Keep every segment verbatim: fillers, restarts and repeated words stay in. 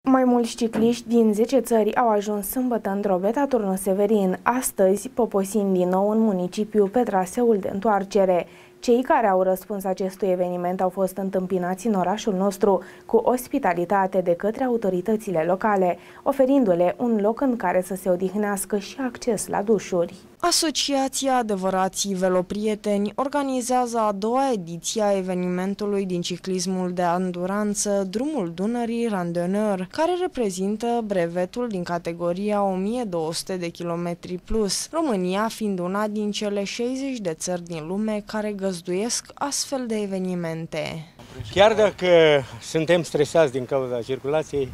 Mai mulți cicliști din zece țări au ajuns sâmbătă în Drobeta Turnul Severin, astăzi poposind din nou în municipiu pe traseul de întoarcere. Cei care au răspuns acestui eveniment au fost întâmpinați în orașul nostru cu ospitalitate de către autoritățile locale, oferindu-le un loc în care să se odihnească și acces la dușuri. Asociația Adevărații Veloprieteni organizează a doua ediție a evenimentului din ciclismul de anduranță Drumul Dunării Randonneur, care reprezintă brevetul din categoria o mie două sute de kilometri plus, România fiind una din cele șaizeci de țări din lume care găzduiesc astfel de evenimente. Chiar dacă suntem stresați din cauza circulației,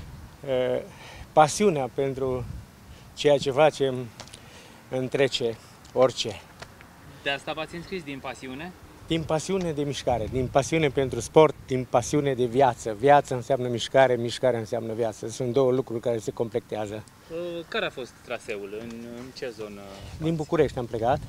pasiunea pentru ceea ce facem întrece orice. De asta v-ați înscris din pasiune? Din pasiune de mișcare, din pasiune pentru sport, din pasiune de viață. Viață înseamnă mișcare, mișcare înseamnă viață. Sunt două lucruri care se completează. Care a fost traseul? În, în ce zonă? Din București am plecat.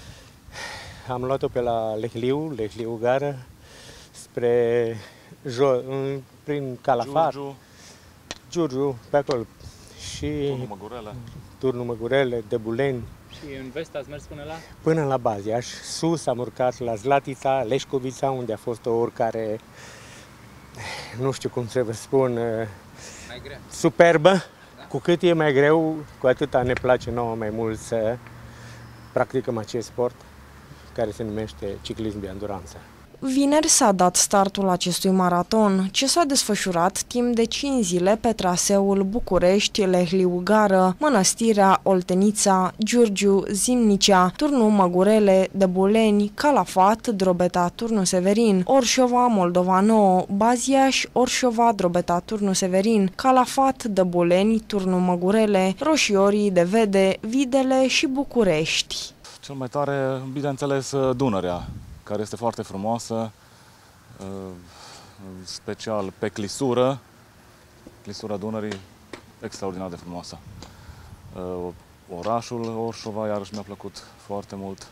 Am luat-o pe la Lehliu, Lehliu Gară, spre jo, prin Calafat, Giurgiu, Giurgiu, pe acolo. Și Turnul Măgurele. Turnul Măgurele, Debuleni. Și în vest ați mers până la? Până la Baziaș. Sus am urcat la Zlatița, Leșcovița, unde a fost o urcare, nu știu cum să vă spun, mai grea. Superbă. Da. Cu cât e mai greu, cu atâta ne place nouă mai mult să practicăm acest sport care se numește ciclism de anduranță. Vineri s-a dat startul acestui maraton, ce s-a desfășurat timp de cinci zile pe traseul București-Lehliu-Gară, Mănăstirea, Oltenița, Giurgiu, Zimnicea, Turnul Măgurele, Debuleni, Calafat, Drobeta, Turnul Severin, Orșova, Moldova Nouă, Baziaș, Orșova, Drobeta, Turnul Severin, Calafat, Debuleni, Turnul Măgurele, Roșiorii, Devede, Videle și București. Cel mai tare, bineînțeles, Dunărea, care este foarte frumoasă, special pe clisură, clisura Dunării, extraordinar de frumoasă. Orașul Orșova, iarăși mi-a plăcut foarte mult.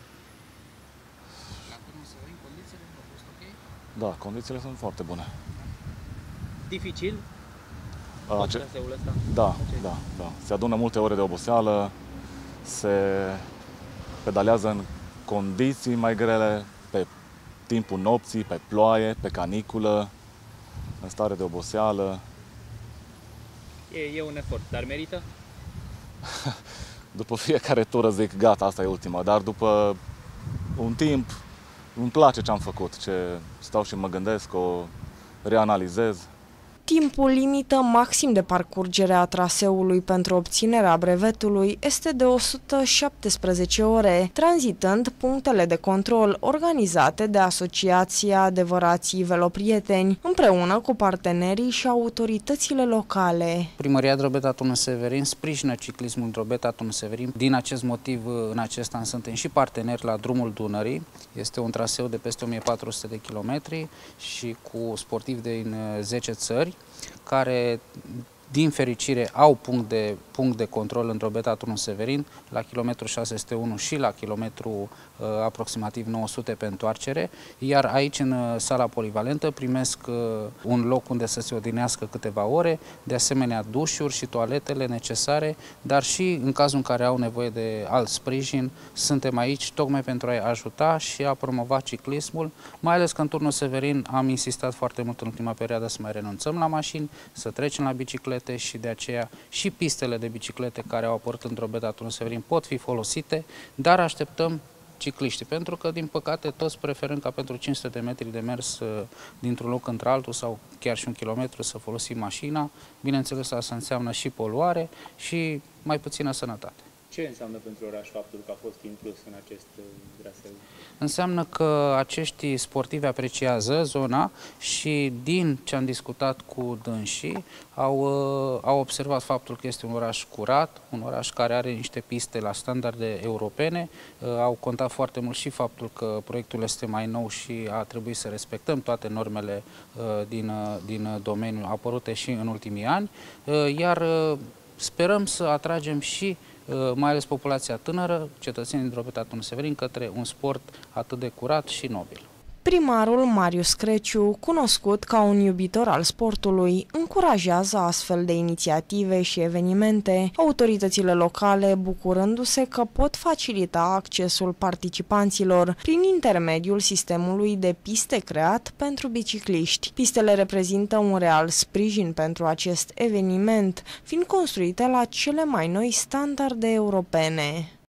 La Turnul Severin, condițiile au fost ok? Da, condițiile sunt foarte bune. Dificil? Ace... Traseul ăsta? Da, da, da. Se adună multe ore de oboseală, se pedalează în condiții mai grele, pe timpul nopții, pe ploaie, pe caniculă, în stare de oboseală. E, e un efort, dar merită? După fiecare tură zic, gata, asta e ultima, dar după un timp îmi place ce am făcut, ce stau și mă gândesc, o reanalizez. Timpul limită maxim de parcurgere a traseului pentru obținerea brevetului este de o sută șaptesprezece ore, tranzitând punctele de control organizate de Asociația Adevărații Veloprieteni, împreună cu partenerii și autoritățile locale. Primăria Drobeta Turnul Severin sprijină ciclismul Drobeta Turnul Severin. Din acest motiv, în acest an suntem și parteneri la Drumul Dunării. Este un traseu de peste o mie patru sute de kilometri și cu sportivi din zece țări, care, din fericire, au punct de, punct de control în Drobeta Turnul Severin, la kilometru șase sute unu și la kilometru uh, aproximativ nouă sute pe întoarcere, iar aici, în uh, sala polivalentă, primesc uh, un loc unde să se odinească câteva ore, de asemenea dușuri și toaletele necesare, dar și, în cazul în care au nevoie de alt sprijin, suntem aici tocmai pentru a-i ajuta și a promova ciclismul, mai ales că în Turnul Severin am insistat foarte mult în ultima perioadă să mai renunțăm la mașini, să trecem la biciclete și de aceea și pistele de biciclete care au apărut în Drobeta Turnul Severin pot fi folosite, dar așteptăm cicliștii, pentru că, din păcate, toți preferăm ca pentru cinci sute de metri de mers dintr-un loc într-altul sau chiar și un kilometru să folosim mașina. Bineînțeles, asta înseamnă și poluare și mai puțină sănătate. Ce înseamnă pentru oraș faptul că a fost inclus în acest traseu? Înseamnă că acești sportivi apreciază zona și, din ce am discutat cu dânsii, au, au observat faptul că este un oraș curat, un oraș care are niște piste la standarde europene. Au contat foarte mult și faptul că proiectul este mai nou și a trebuit să respectăm toate normele din, din domeniu apărute și în ultimii ani, iar sperăm să atragem și mai ales populația tânără, cetățenii din Drobeta Turnul Severin, către un sport atât de curat și nobil. Primarul Marius Creciu, cunoscut ca un iubitor al sportului, încurajează astfel de inițiative și evenimente, autoritățile locale bucurându-se că pot facilita accesul participanților prin intermediul sistemului de piste creat pentru bicicliști. Pistele reprezintă un real sprijin pentru acest eveniment, fiind construite la cele mai noi standarde europene.